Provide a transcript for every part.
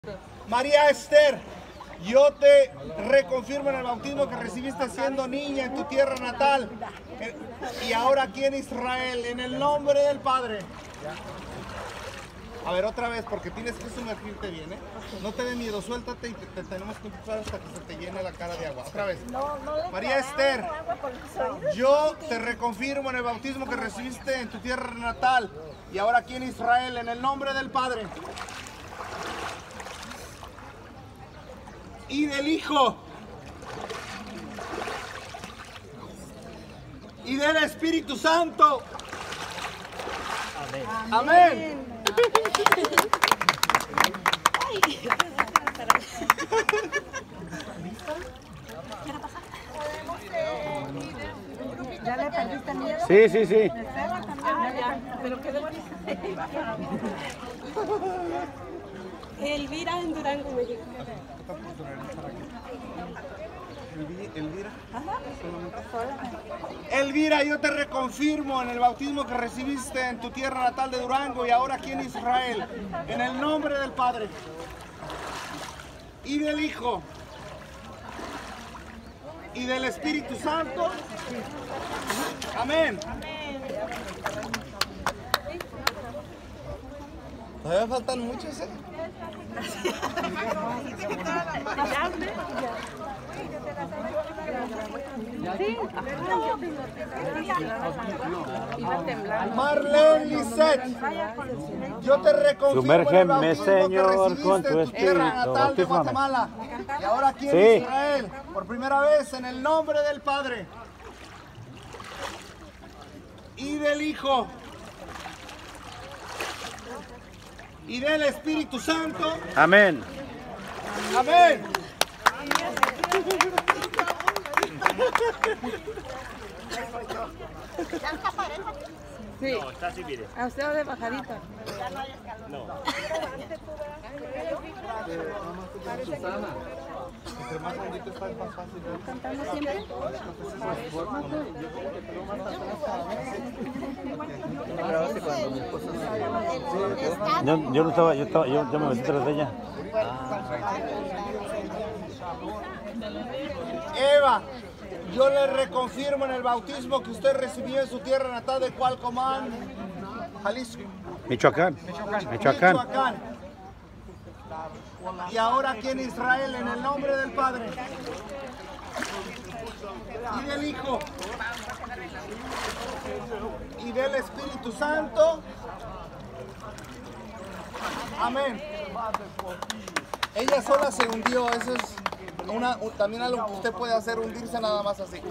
María Esther, yo te reconfirmo en el bautismo que recibiste siendo niña en tu tierra natal y ahora aquí en Israel, en el nombre del Padre. A ver, otra vez, porque tienes que sumergirte bien, ¿eh? No te dé miedo, suéltate y te tenemos que empujar hasta que se te llene la cara de agua. Otra vez. María Esther, yo te reconfirmo en el bautismo que recibiste en tu tierra natal y ahora aquí en Israel, en el nombre del Padre y del Hijo y del Espíritu Santo. Amén. Amén. ¿Ya le perdiste miedo? Sí, sí, sí. Pero quedó Elvira en Durango, México. Elvira. Elvira, yo te reconfirmo en el bautismo que recibiste en tu tierra natal de Durango y ahora aquí en Israel, en el nombre del Padre y del Hijo y del Espíritu Santo. Amén. Todavía faltan muchos, ¿eh? Marlene Lisette, yo te reconfirmo en el bautismo Señor, que con tu recibiste en tu tierra espíritu. natal de Guatemala y ahora aquí en Israel, por primera vez, en el nombre del Padre y del Hijo y del Espíritu Santo. Amén. Amén. Sí. No, está así, mire. A usted de bajadita. No. ¿Cantamos siempre? Yo no estaba, yo me metí tras de ella. Eva, yo le reconfirmo en el bautismo que usted recibió en su tierra natal de Cualcomán, Jalisco. Michoacán. Michoacán. Y ahora aquí en Israel, en el nombre del Padre y del Hijo y del Espíritu Santo. Amén. Ella sola se hundió, eso es también algo que usted puede hacer, hundirse nada más así.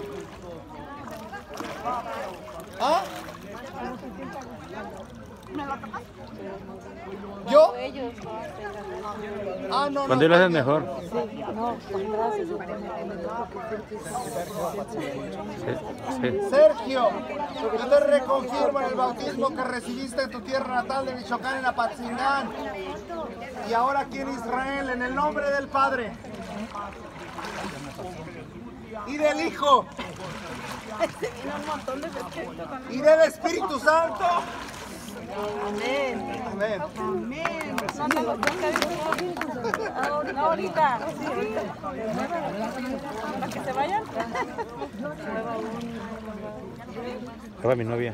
¿Ah? ¿Yo? Ah, no, Cuando lo haces mejor. Sergio, yo te reconfirmo en el bautismo que recibiste en tu tierra natal de Michoacán, en Apatzingán, y ahora aquí en Israel, en el nombre del Padre y del Hijo y del Espíritu Santo. Amén. Amén. Amén. No, ahorita. ¿Para que se vayan? Ahí va mi novia.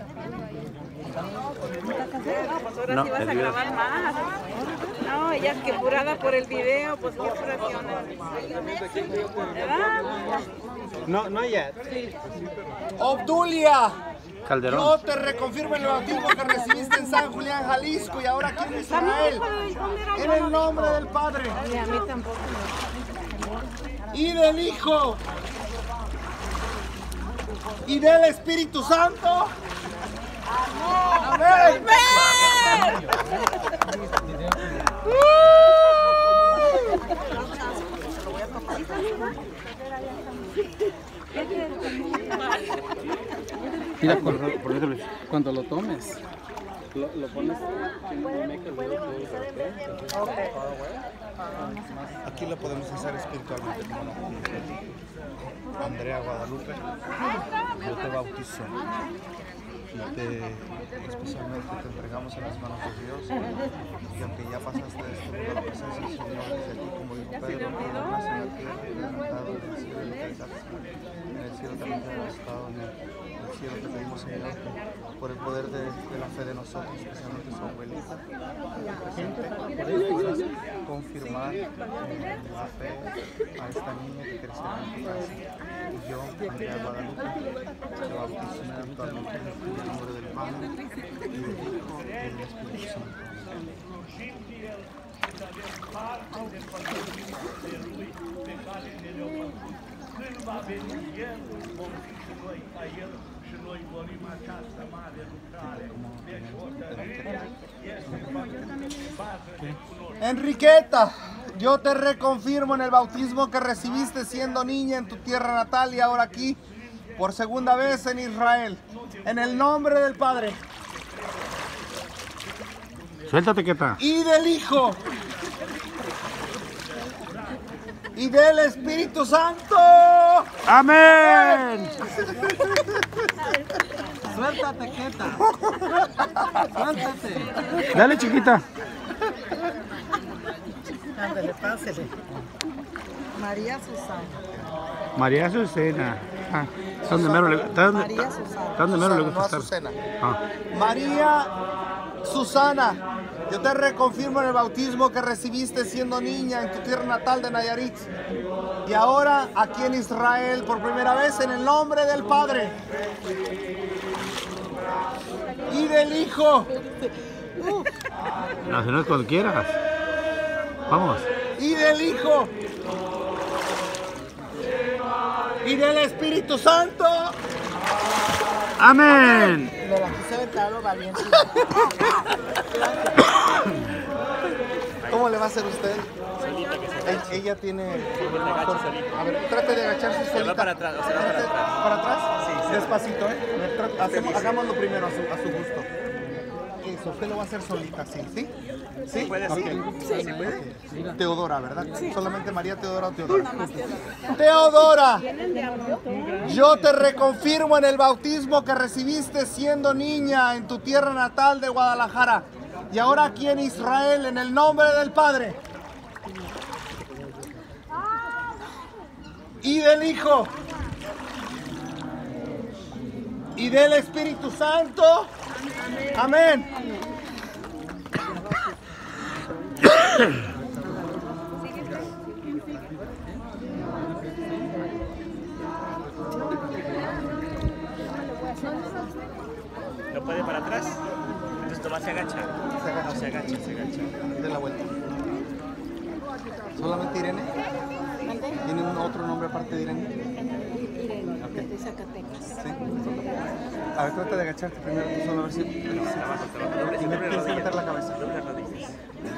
No, pues ahora sí vas a grabar más. No, ella es que apurada por el video, pues qué apuración. ¿Verdad? No ya. Obdulia, Calderón. yo te reconfirmo en el bautismo que recibiste en San Julián, Jalisco, y ahora aquí en Israel, en el nombre del Padre Y a mí tampoco. y del Hijo y del Espíritu Santo. Amén. Mira, cuando lo tomes, lo pones Aquí lo podemos hacer espiritualmente, como no. Andrea Guadalupe, yo te bautizo especialmente te entregamos en las manos de Dios, y aunque ya pasaste esto por la presencia del Señor, desde aquí, como dijo Pedro, que no nace en la tierra, levantado en el cielo, en el cielo también te has estado, en el cielo te pedimos, Señor, por el poder de la fe de nosotros, especialmente su abuelita, presente, puedas confirmar la fe a esta niña que crecerá en tu casa. Y yo, Andrea Guadalupe, te bautizo actualmente en el nombre del Padre, y del Hijo, y del Espíritu Santo. Enriqueta, yo te reconfirmo en el bautismo que recibiste siendo niña en tu tierra natal y ahora aquí por segunda vez en Israel, en el nombre del Padre. Suéltate, quieta. Y del Hijo. Y del Espíritu Santo. ¡Amén! Suéltate, quieta. Suéltate. Dale, chiquita. Ándale, pásele. María Susana. María Azucena. Ah, ¿dónde mero le gusta? María Susana. ¿Dónde mero le No, gusta a estar? Azucena. Ah. María Susana, yo te reconfirmo en el bautismo que recibiste siendo niña en tu tierra natal de Nayarit. Y ahora aquí en Israel por primera vez en el nombre del Padre. Y del Hijo. No, si no es cuando quieras. Vamos. Y del Hijo. Y del Espíritu Santo. ¡Amén! Me la quise aventar lo valiente. ¿Cómo le va a hacer usted? Ella tiene una fuerza. A ver, trate de agacharse solita. Se va para atrás, se va para atrás. ¿Para atrás? Sí, sí. Despacito, ¿eh? Hagámoslo primero a su gusto. Eso, usted lo va a hacer solita, sí, ¿sí? ¿Sí? Puede Ok. ser. Sí, puede. Teodora, ¿verdad? Solamente María Teodora o Teodora. Teodora, yo te reconfirmo en el bautismo que recibiste siendo niña en tu tierra natal de Guadalajara y ahora aquí en Israel en el nombre del Padre y del Hijo y del Espíritu Santo. Amén. ¿No puede para atrás? Entonces Tomás se agacha. Se agacha. No, se agacha, se agacha. De la vuelta. ¿Solamente Irene? ¿Tiene un otro nombre aparte de Irene? Irene, de Zacatecas. Sí. A ver, trata de agacharte primero tú solo a ver si... Y me tienes que meter la cabeza. Doble rodillas.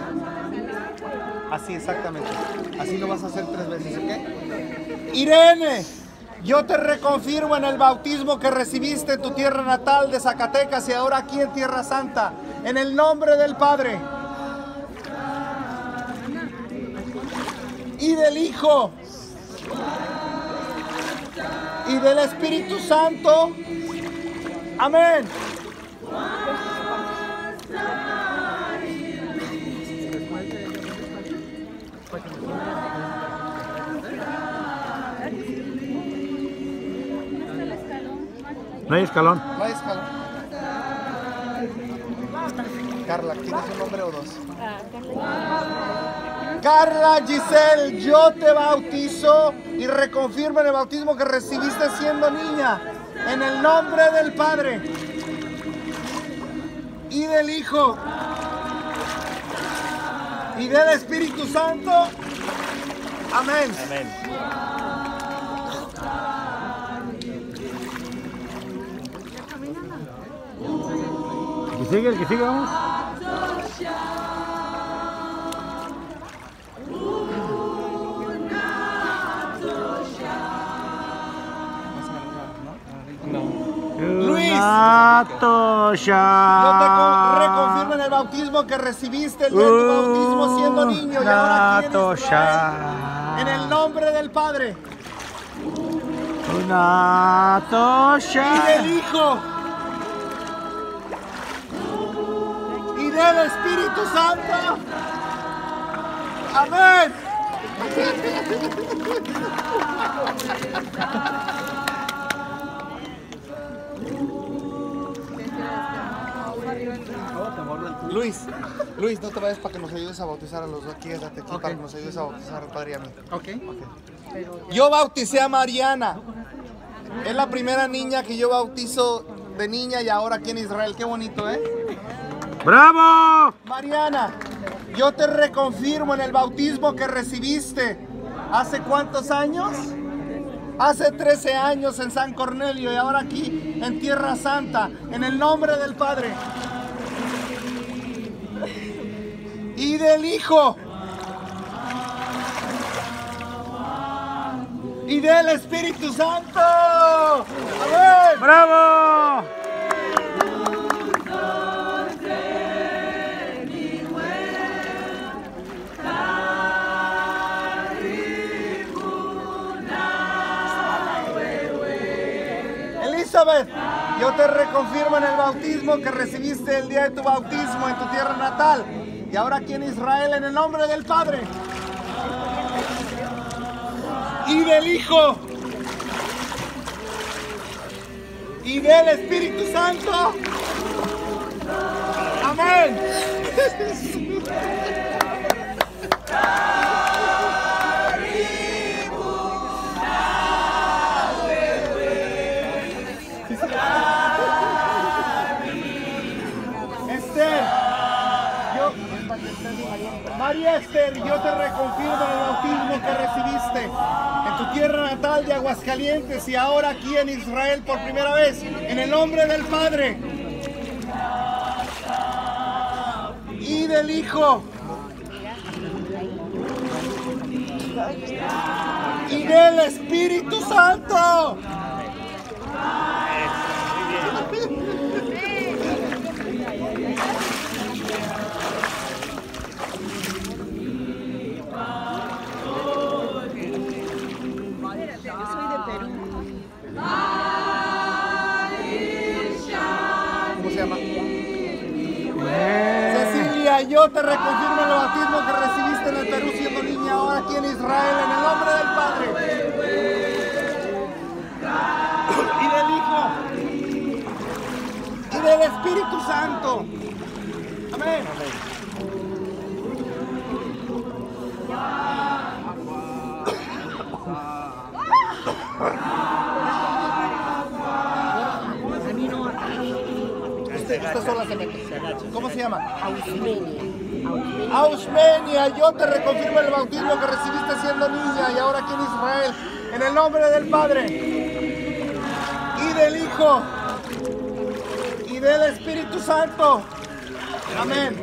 Así, exactamente. Así lo vas a hacer 3 veces, ¿ok? Irene, yo te reconfirmo en el bautismo que recibiste en tu tierra natal de Zacatecas y ahora aquí en Tierra Santa, en el nombre del Padre y del Hijo y del Espíritu Santo. Amén. No hay escalón. No hay escalón. Carla, ¿tienes un nombre o dos? Carla Giselle, yo te bautizo y reconfirmo en el bautismo que recibiste siendo niña, en el nombre del Padre y del Hijo y del Espíritu Santo. Amén. Amén. El que sigue, vamos. Luis, Natosha. yo te reconfirmo en el bautismo que recibiste el día de tu bautismo siendo niño y ahora aquí en Israel, en el nombre del Padre Natosha. y del Hijo del Espíritu Santo. Amén. Luis, no te vayas para que nos ayudes a bautizar a los dos. Aquí, quédate aquí para que nos ayudes a bautizar al padre y a mí. Yo bauticé a Mariana. Es la primera niña que yo bautizo de niña y ahora aquí en Israel. Qué bonito, ¿eh? ¡Bravo! Mariana, yo te reconfirmo en el bautismo que recibiste. ¿Hace cuántos años? Hace 13 años en San Cornelio y ahora aquí en Tierra Santa. En el nombre del Padre y del Hijo y del Espíritu Santo. ¡Amén! ¡Bravo! Elizabeth, yo te reconfirmo en el bautismo que recibiste el día de tu bautismo en tu tierra natal y ahora aquí en Israel en el nombre del Padre y del Hijo y del Espíritu Santo. Amén. María Esther, yo te reconfirmo en el bautismo que recibiste en tu tierra natal de Aguascalientes y ahora aquí en Israel por primera vez, en el nombre del Padre y del Hijo y del Espíritu Santo. ¿Cómo se llama? Cecilia, yo te reconfirmo el bautismo que recibiste en el Perú siendo niña, ahora aquí en Israel, en el nombre del Padre y del Hijo y del Espíritu Santo. Amén. Esta sola se mete. ¿Cómo se llama? Ausmenia, yo te reconfirmo el bautismo que recibiste siendo niña y ahora aquí en Israel, en el nombre del Padre y del Hijo y del Espíritu Santo. Amén.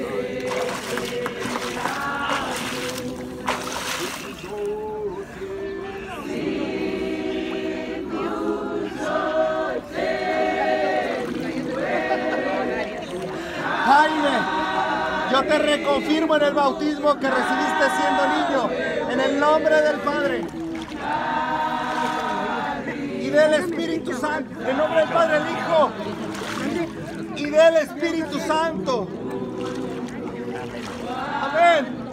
Jaime, yo te reconfirmo en el bautismo que recibiste siendo niño, en el nombre del Padre y del Espíritu Santo, en el nombre del Padre, el Hijo y del Espíritu Santo. Amén.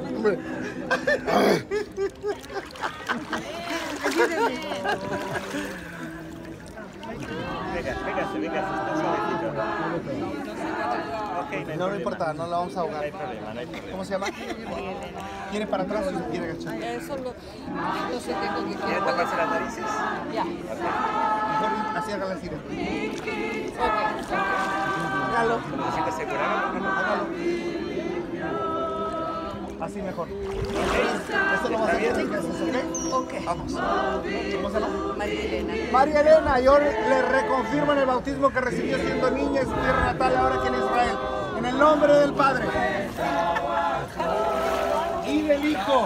Véngase, está suavecito. Okay, no importa, no la vamos a ahogar. No hay problema. ¿Cómo se llama? ¿Quiere para atrás o se quiere agachar? Eso lo sé que ¿Quiere taparse las narices? Ya. Mejor así hágala así. Hágalo. ¿Se siente segura? Hágalo. Así mejor. Esto lo vas a hacer 3 veces, ¿ok? Ok. Vamos. ¿Cómo se llama? María Elena. María Elena, yo le reconfirmo en el bautismo que recibió siendo niña en su tierra natal, ahora aquí en Israel. En el nombre del Padre y del Hijo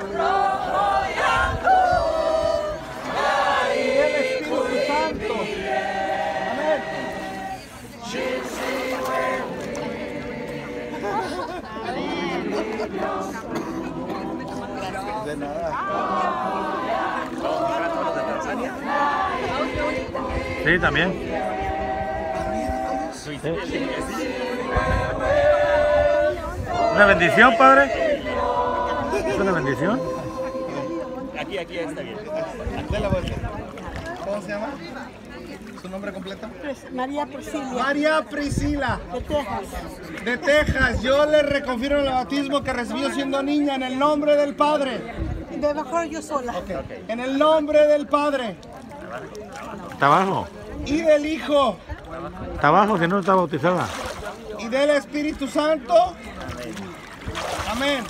y del Espíritu Santo. Amén. De nada. Sí, también. Sí. ¿Una bendición, padre? ¿Es una bendición? Aquí está bien. De la vuelta. ¿Cómo se llama? ¿Su nombre completo? María Priscila. María Priscila. De Texas. De Texas. Yo le reconfirmo el bautismo que recibió siendo niña en el nombre del Padre. De mejor yo sola. En el nombre del Padre. Está abajo. Y del Hijo. Está abajo, que no está bautizada. Y del Espíritu Santo. Amén.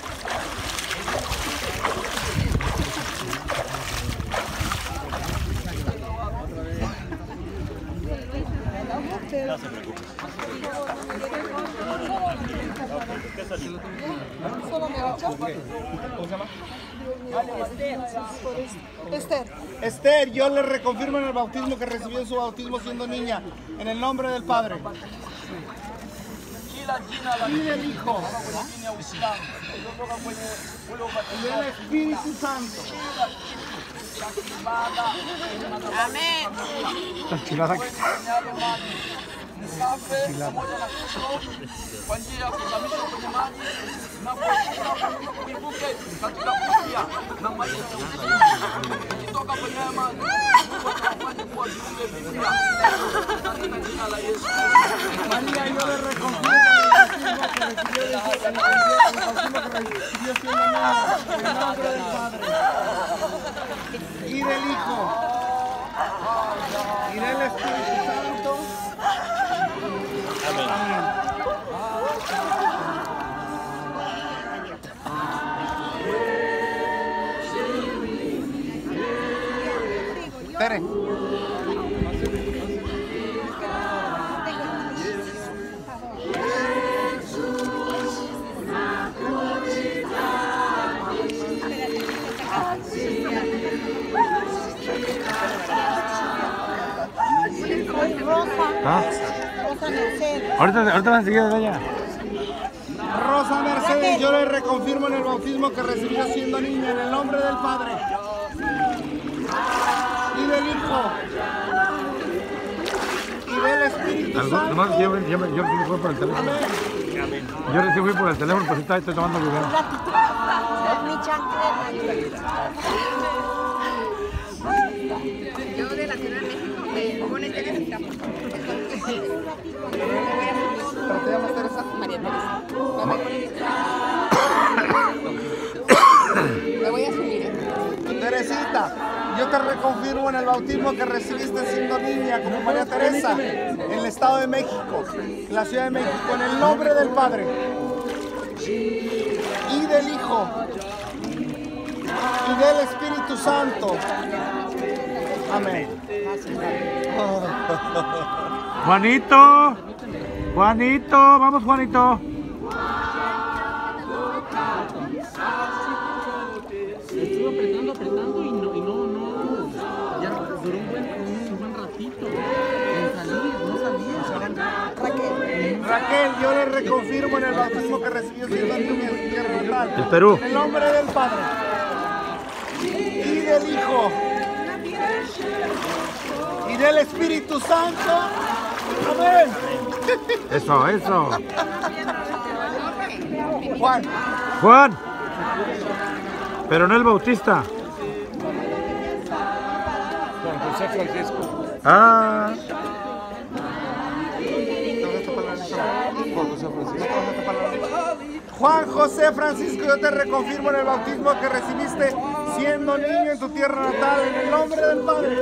No se preocupe. ¿Cómo se llama? Esther. Esther, yo le reconfirmo en el bautismo que recibió en su bautismo siendo niña, en el nombre del Padre y del Hijo y del Espíritu Santo. Amén. Está chilada. kwa njia ya kuzamishwa kwenye maji na kuibuke katika kufia na maisha ukitoka kwenye maji wafanye kuwa viumbe vipya katika jina la Yesu. María, yo le reconfirmo el bautismo que recibió siendo niña, en el nombre del Padre y del Hijo y del Espíritu Santo. Tere. ¿Ah? Ahorita vas enseguida de ella. Rosa Mercedes, yo le reconfirmo en el bautismo que recibió siendo niña, en el nombre del Padre y del Hijo y del Espíritu Santo. Nomás yo recién fui por el teléfono. Yo recién fui por el teléfono, pues estoy tomando video. Yo de la Ciudad de México me pone Teresa. ¿Pero te llamas Teresa? María Teresa. Me voy a subir. Teresita, yo te reconfirmo en el bautismo que recibiste siendo niña como María Teresa en el Estado de México, en la Ciudad de México, en el nombre del Padre y del Hijo y del Espíritu Santo. Amén. Juanito, Juanito, vamos Juanito. Estuve apretando y no. Ya duró un buen ratito en salir, no salía. Raquel, yo le reconfirmo en el bautismo que recibió siendo niña en su tierra natal. El Perú. En el nombre del Padre y del Hijo y del Espíritu Santo. Amén. Eso. Juan. Pero no el bautista. Juan José Francisco. Ah. Juan José Francisco, yo te reconfirmo en el bautismo que recibiste siendo niño en tu tierra natal, en el nombre del Padre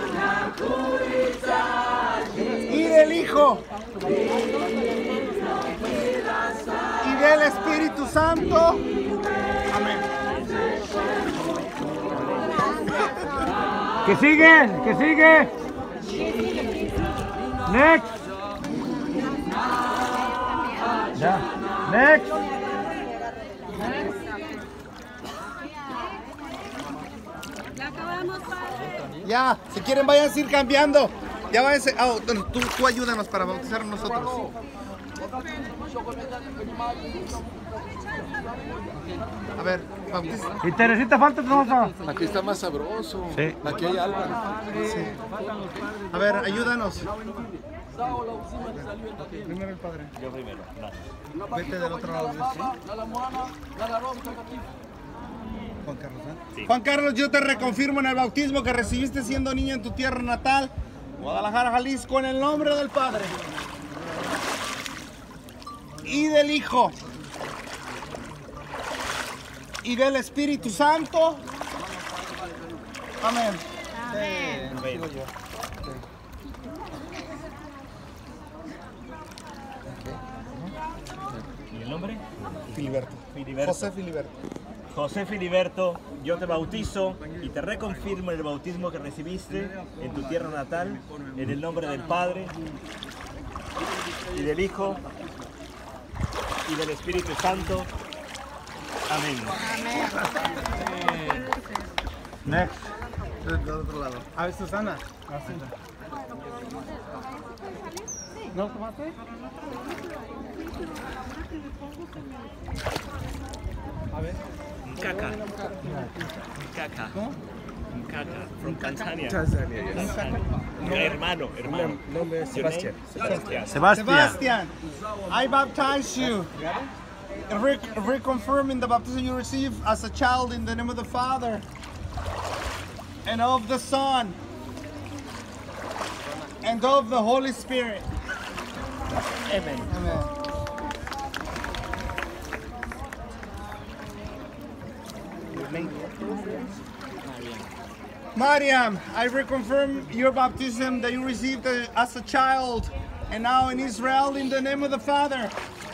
y del Hijo y del Espíritu Santo. Amén. ¿Qué sigue? ¿Qué sigue? Next. Ya. Next. Ya, si quieren vayan a ir cambiando. Ya váyanse. Tú ayúdanos para bautizar a nosotros. A ver, bautiza. ¿Y Teresita falta otra? Aquí está más sabroso. Sí. Aquí hay algo. Sí. A ver, ayúdanos. Primero el padre. Yo primero. Gracias. Vete del otro lado. ¿Sí? Juan Carlos, ¿eh? Sí. Juan Carlos, yo te reconfirmo en el bautismo que recibiste siendo niño en tu tierra natal, Guadalajara, Jalisco, en el nombre del Padre y del Hijo y del Espíritu Santo. Amén. Amén. ¿Y el nombre? Filiberto. Filiberto. José Filiberto. José Filiberto, yo te bautizo y te reconfirmo en el bautismo que recibiste en tu tierra natal, en el nombre del Padre y del Hijo y del Espíritu Santo. Amén. Next. Del otro lado. A ver, Susana. ¿No tomaste? A ver. Mkaka. Mkaka. ¿Cómo? Mkaka. From Tanzania. Hermano. Nombre es Sebastián. Sebastian, I baptize you. Reconfirming the baptism you received as a child in the name of the Father and of the Son and of the Holy Spirit. Amén. Amen. Mariam, I reconfirm your baptism that you received as a child and now in Israel in the name of the Father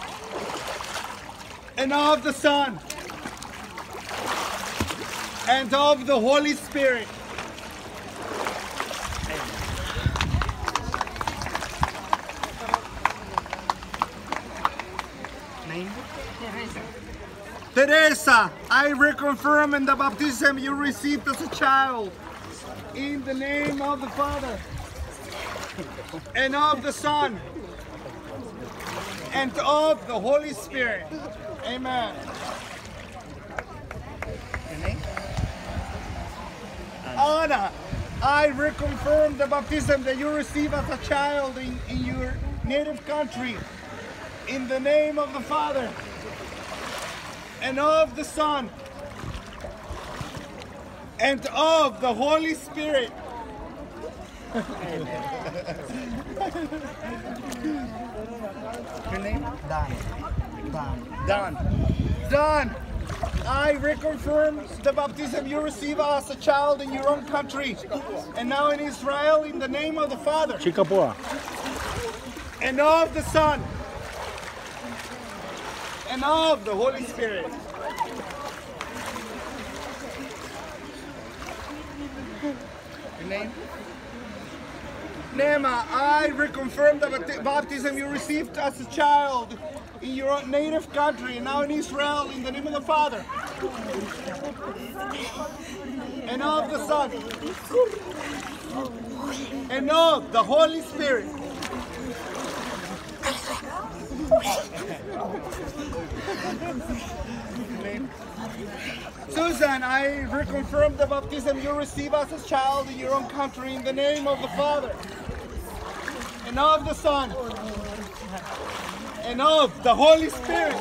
and of the Son and of the Holy Spirit. Name? Teresa, I reconfirm in the baptism you received as a child in the name of the Father and of the Son and of the Holy Spirit. Amen. Anna, I reconfirm the baptism that you received as a child in your native country in the name of the Father and of the Son and of the Holy Spirit. Your name? Dan. I reconfirm the baptism you received as a child in your own country and now in Israel in the name of the Father Chicapoa. and of the Son and of the Holy Spirit. Your name? Nema, I reconfirm the baptism you received as a child in your own native country and now in Israel in the name of the Father and of the Son and of the Holy Spirit. Susan, I reconfirm the baptism you received as a child in your own country in the name of the Father and of the Son and of the Holy Spirit.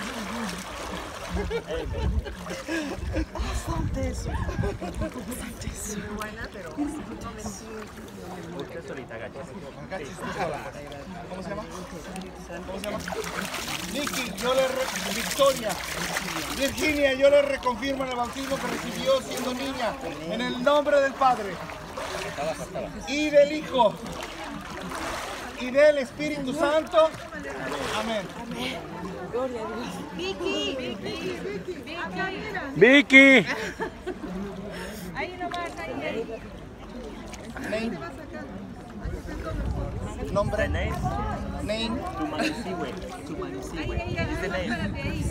¿Cómo se llama? Vicky, Victoria. Virginia, yo le reconfirmo en el bautismo que recibió siendo niña, en el nombre del Padre y del Hijo y del Espíritu Santo. Amén. Vicky. Ahí nomás, ahí. Name. Nombre. Name. Name. Tumanisiwe. Is the name.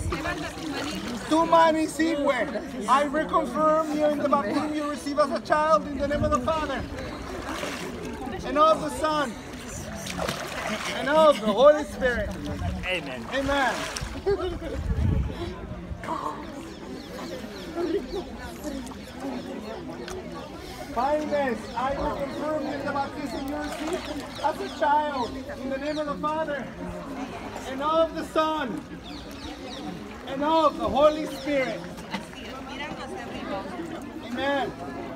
Tumanisiwe. I reconfirm you in the baptism you receive as a child in the name of the Father and of the Son and of the Holy Spirit. Amen. Amen. Finest, I will confirm you in the baptism you received as a child, in the name of the Father, and of the Son, and of the Holy Spirit. Amen.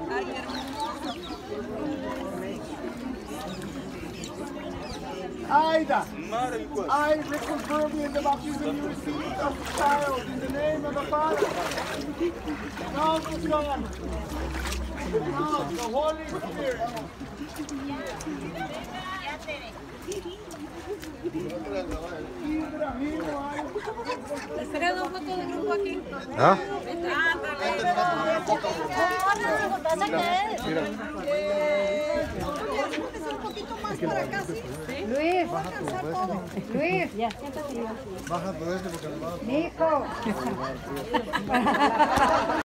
Aida, I reconfirm you in the baptism you received as a child, in the name of the Father, and of the Son, and of the Holy Spirit. ¿Les trae dos fotos de grupo aquí? ¿Ah? Un poquito más para acá, ¿sí? Luis, va a alcanzar todo. Luis, ya, siéntate. Baja todo esto porque nos vamos. Hijo.